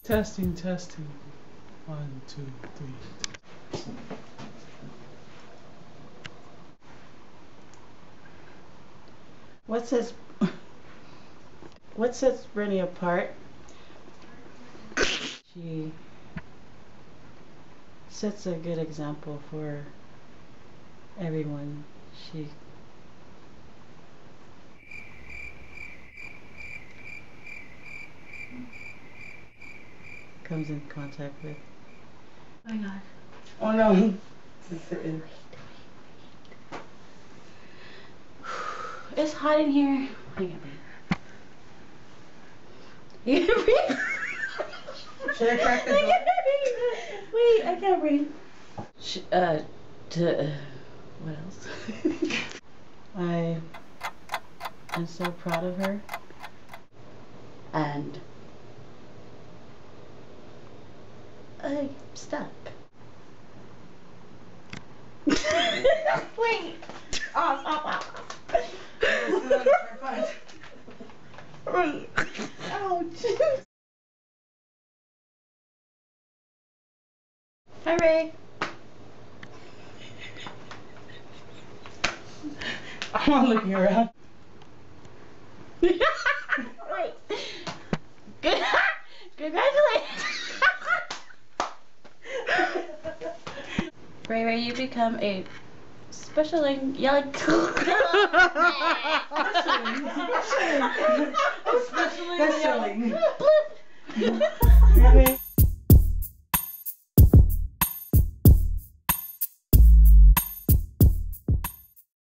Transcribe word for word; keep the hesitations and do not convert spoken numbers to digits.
Testing, testing. One, two, three. What sets what sets Brittany apart? She sets a good example for everyone she comes in contact with. Oh my god. Oh no. It's hot in here. I can't breathe. You can breathe? Should I crack the door? Wait, I can't breathe. Sh uh, to, uh, what else? I am so proud of her. And I'm stuck. Wait. Oh, stop. Wait. Ouch. Hi, Ray. I'm not looking around. Wait. Good. Congratulations. Ray Ray, you become a special young. Especially. Bloop.